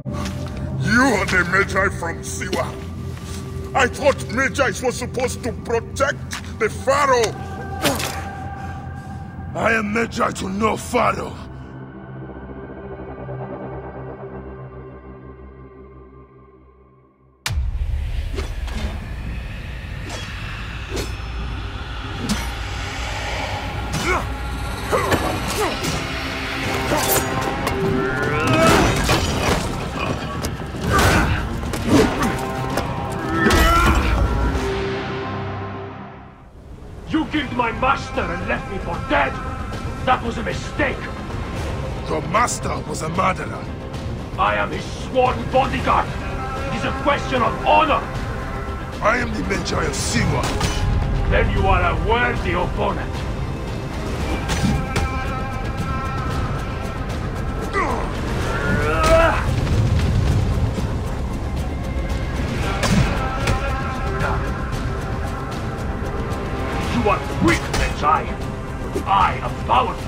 You are the Magi from Siwa. I thought Magi was supposed to protect the Pharaoh. I am Magi to no Pharaoh. You killed my master and left me for dead! That was a mistake! Your master was a murderer. I am his sworn bodyguard! It is a question of honor! I am the Magi of Siwa. Then you are a worthy opponent. You are weak, Magi. I am powerful.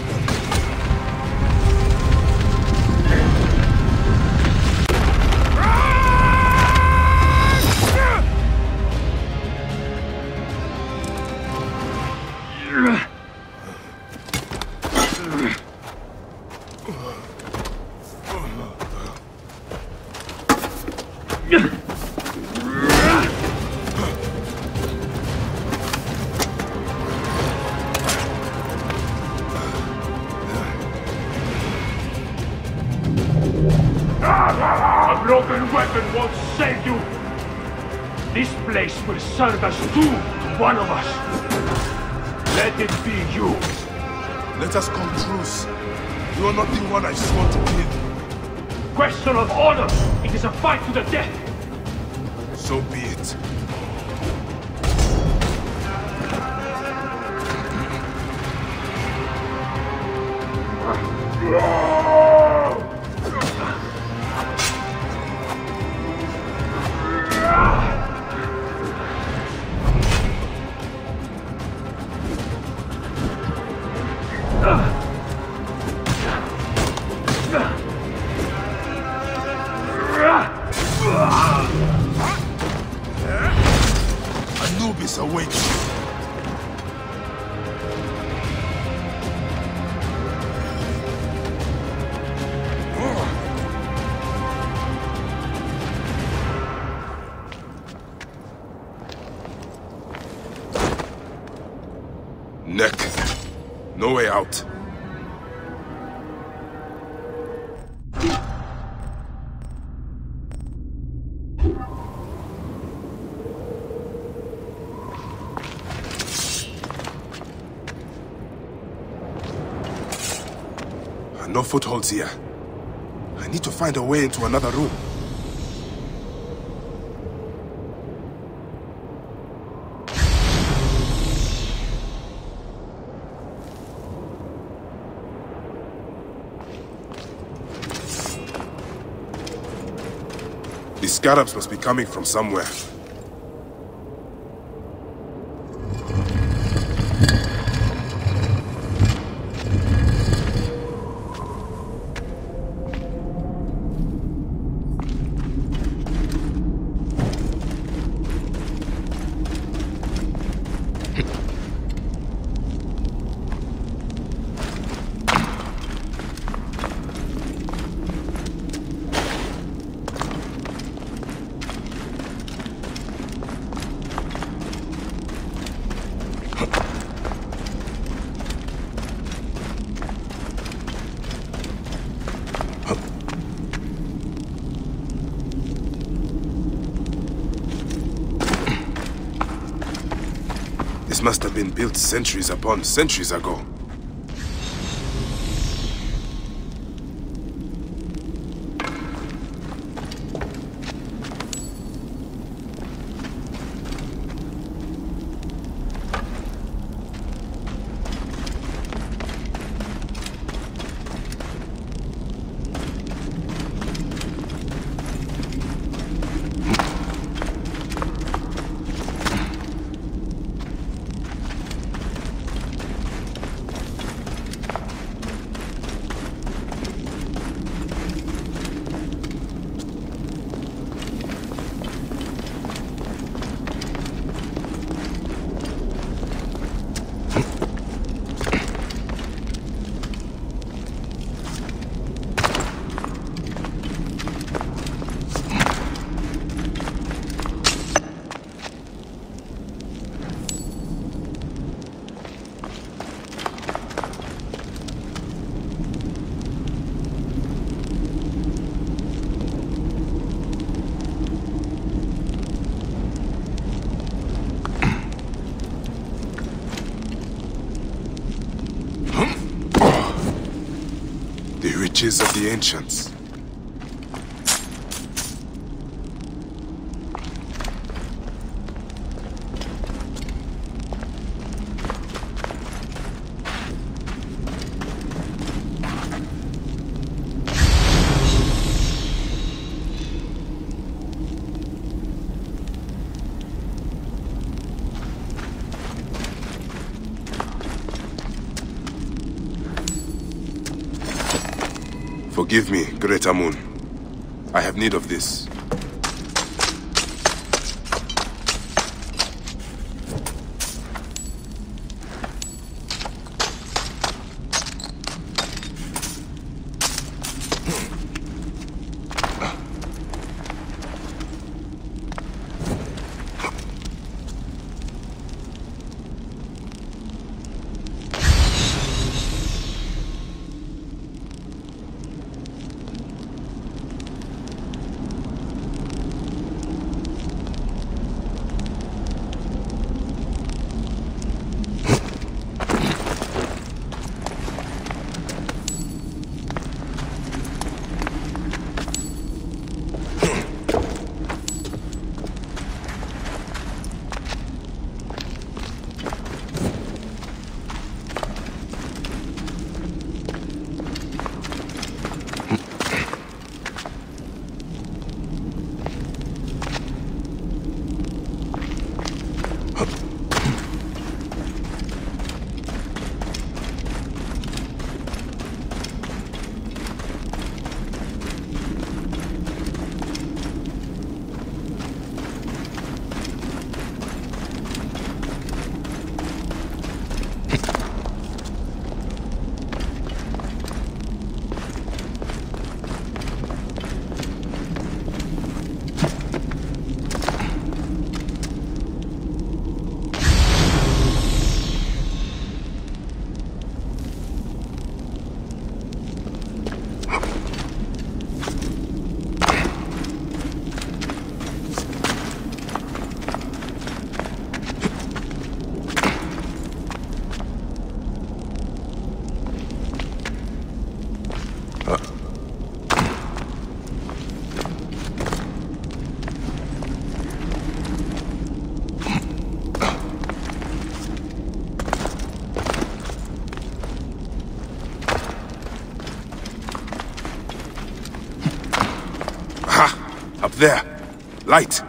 A broken weapon won't save you! This place will serve as doom to one of us. Let it be you. Let us come truce. You are not the one I swore to kill. Question of honor! It is a fight to the death! So be it. Anubis awaits. Neck. No way out. No footholds here. I need to find a way into another room. The scarabs must be coming from somewhere. This must have been built centuries upon centuries ago. riches of the ancients. Forgive me, Great Amun. I have need of this. Up there. Light.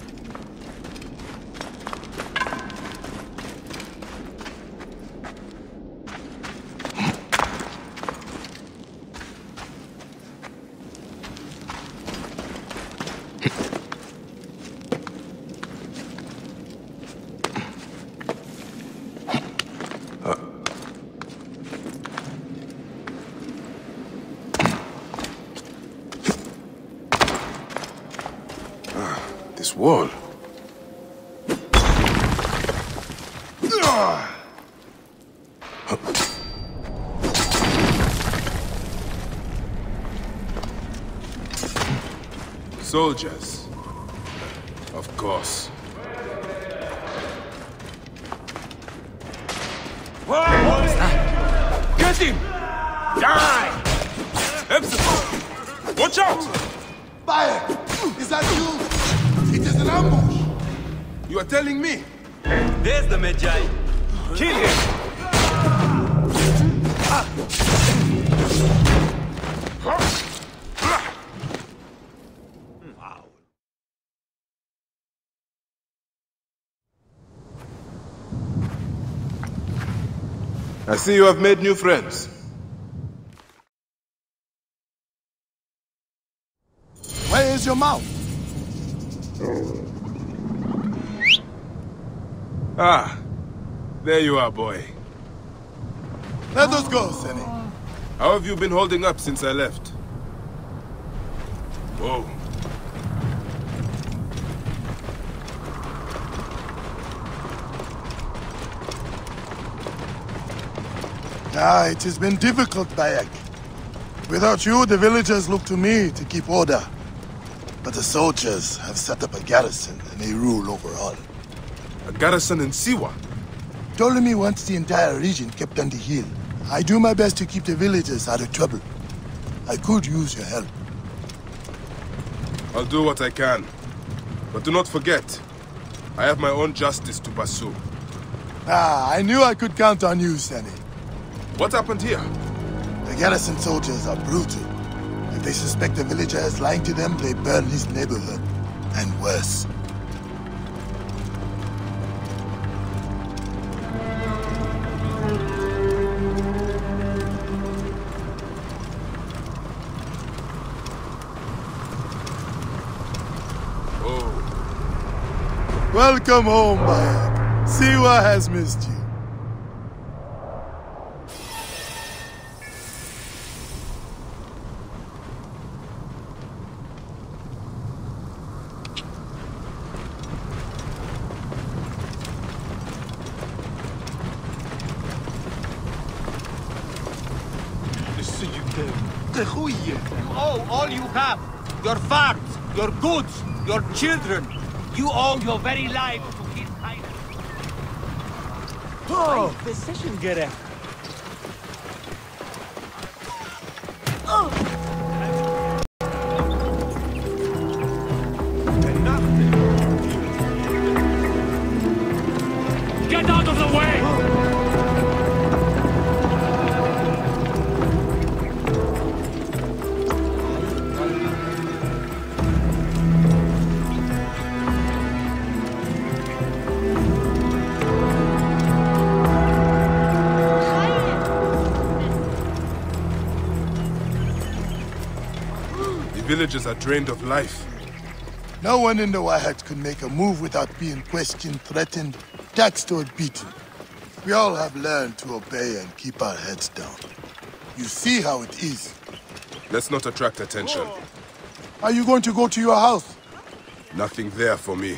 This wall. Soldiers. Of course. Get him! Die! Watch out! Bayek! Is that you? It is an ambush! You are telling me? There's the Medjay. Kill him! I see you have made new friends. Where is your mouth? Ah, there you are, boy. Let us go, Seni. How have you been holding up since I left? Whoa. Ah, it has been difficult, Bayek. Without you, the villagers look to me to keep order. But the soldiers have set up a garrison and they rule over all. A garrison in Siwa? Ptolemy wants the entire region kept on the hill. I do my best to keep the villagers out of trouble. I could use your help. I'll do what I can. But do not forget, I have my own justice to pursue. Ah, I knew I could count on you, Sani. What happened here? The garrison soldiers are brutal. If they suspect a villager is lying to them, they burn his neighborhood. And worse. Welcome home, Bayek. Siwa has missed you. You owe all you have. Your farms, your goods, your children. You owe your very life to His Highness. Oh, physician göre. Get out of the way! Villages are drained of life. No one in the Wahat could make a move without being questioned, threatened, taxed, or beaten. We all have learned to obey and keep our heads down. You see how it is. Let's not attract attention. Are you going to go to your house? Nothing there for me.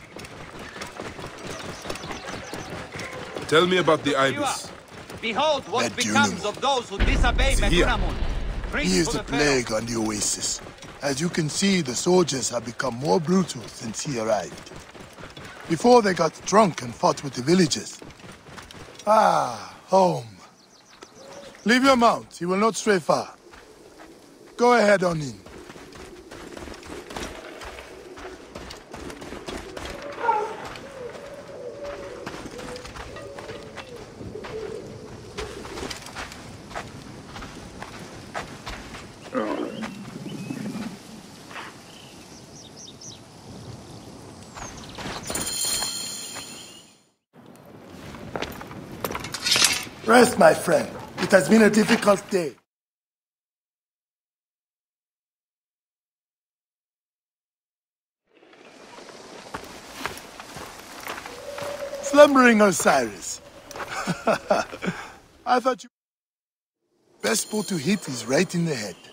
Tell me about the Ibis. Behold what That becomes Dunamo. of those who disobey Medunamun. He is the plague on the oasis. As you can see, the soldiers have become more brutal since he arrived. Before they got drunk and fought with the villagers. Ah, home. Leave your mount. He will not stray far. Go ahead on in. Rest, my friend. It has been a difficult day. Slumbering Osiris. I thought you... Best spot to hit is right in the head.